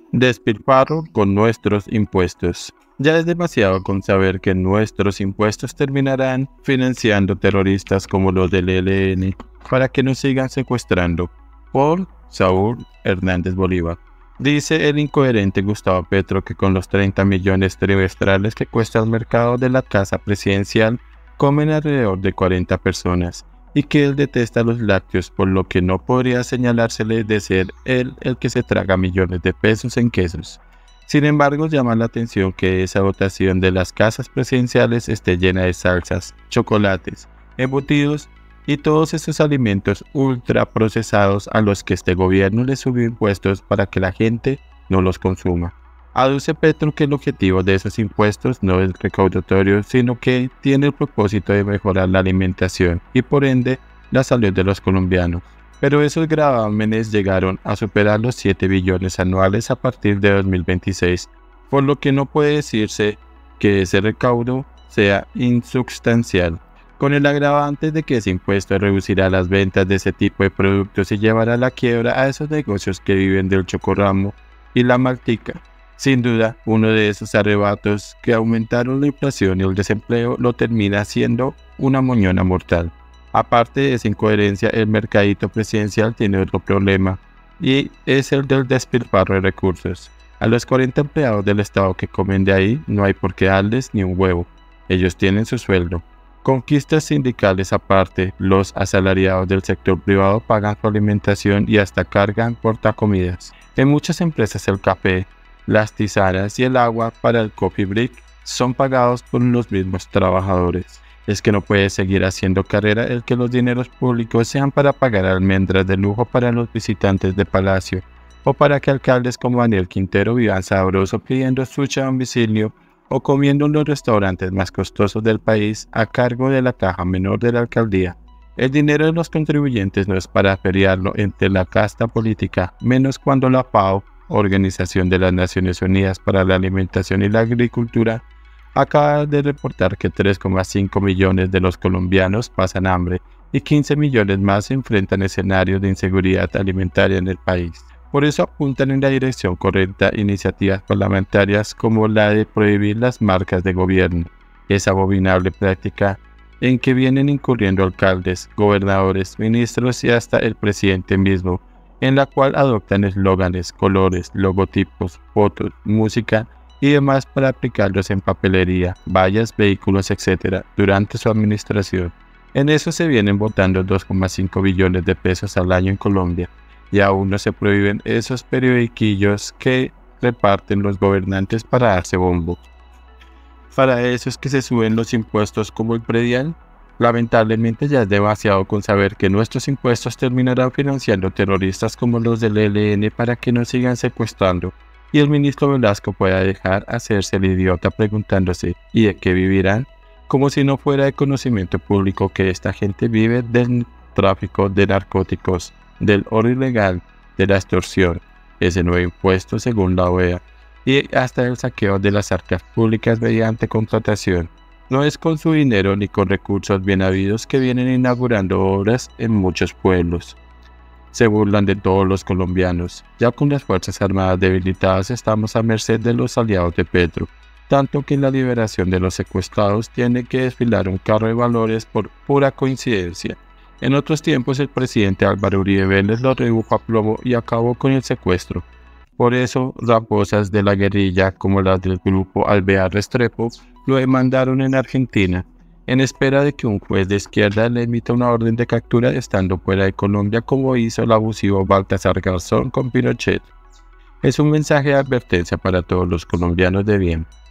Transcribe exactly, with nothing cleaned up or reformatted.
Despilfarro con nuestros impuestos. Ya es demasiado con saber que nuestros impuestos terminarán financiando terroristas como los del E L N para que nos sigan secuestrando. Por Saúl Hernández Bolívar. Dice el incoherente Gustavo Petro que con los treinta millones trimestrales que cuesta el mercado de la casa presidencial comen alrededor de cuarenta personas y que él detesta los lácteos, por lo que no podría señalársele de ser él el que se traga millones de pesos en quesos. Sin embargo, llama la atención que esa dotación de las casas presidenciales esté llena de salsas, chocolates, embutidos y todos esos alimentos ultraprocesados a los que este gobierno le subió impuestos para que la gente no los consuma. Aduce Petro que el objetivo de esos impuestos no es recaudatorio, sino que tiene el propósito de mejorar la alimentación y por ende la salud de los colombianos. Pero esos gravámenes llegaron a superar los siete billones anuales a partir de dos mil veintiséis, por lo que no puede decirse que ese recaudo sea insubstancial, con el agravante de que ese impuesto reducirá las ventas de ese tipo de productos y llevará a la quiebra a esos negocios que viven del chocorramo y la maltica. Sin duda, uno de esos arrebatos que aumentaron la inflación y el desempleo lo termina siendo una moñona mortal. Aparte de esa incoherencia, el mercadito presidencial tiene otro problema, y es el del despilfarro de recursos. A los cuarenta empleados del Estado que comen de ahí, no hay por qué darles ni un huevo. Ellos tienen su sueldo. Conquistas sindicales aparte, los asalariados del sector privado pagan su alimentación y hasta cargan portacomidas. En muchas empresas el café, las tisanas y el agua para el coffee break son pagados por los mismos trabajadores. Es que no puede seguir haciendo carrera el que los dineros públicos sean para pagar almendras de lujo para los visitantes de palacio, o para que alcaldes como Daniel Quintero vivan sabroso pidiendo sushi a domicilio o comiendo en los restaurantes más costosos del país a cargo de la caja menor de la alcaldía. El dinero de los contribuyentes no es para feriarlo entre la casta política, menos cuando la FAO, Organización de las Naciones Unidas para la Alimentación y la Agricultura, acaba de reportar que tres coma cinco millones de los colombianos pasan hambre y quince millones más enfrentan escenarios de inseguridad alimentaria en el país. Por eso apuntan en la dirección correcta iniciativas parlamentarias como la de prohibir las marcas de gobierno, esa abominable práctica en que vienen incurriendo alcaldes, gobernadores, ministros y hasta el presidente mismo, en la cual adoptan eslóganes, colores, logotipos, fotos, música y demás para aplicarlos en papelería, vallas, vehículos, etcétera durante su administración. En eso se vienen botando dos coma cinco billones de pesos al año en Colombia, y aún no se prohíben esos periodiquillos que reparten los gobernantes para darse bombo. Para eso es que se suben los impuestos como el predial. Lamentablemente ya es demasiado con saber que nuestros impuestos terminarán financiando terroristas como los del E L N para que nos sigan secuestrando, y el ministro Velasco pueda dejar hacerse el idiota preguntándose ¿y de qué vivirán? Como si no fuera de conocimiento público que esta gente vive del tráfico de narcóticos, del oro ilegal, de la extorsión, ese nuevo impuesto según la O E A, y hasta el saqueo de las arcas públicas mediante contratación. No es con su dinero ni con recursos bien habidos que vienen inaugurando obras en muchos pueblos. Se burlan de todos los colombianos. Ya con las Fuerzas Armadas debilitadas estamos a merced de los aliados de Petro, tanto que en la liberación de los secuestrados tiene que desfilar un carro de valores por pura coincidencia. En otros tiempos el presidente Álvaro Uribe Vélez lo redujo a plomo y acabó con el secuestro. Por eso, raposas de la guerrilla como las del grupo Alvear Restrepo lo demandaron en Argentina, en espera de que un juez de izquierda le emita una orden de captura estando fuera de Colombia como hizo el abusivo Baltasar Garzón con Pinochet. Es un mensaje de advertencia para todos los colombianos de bien.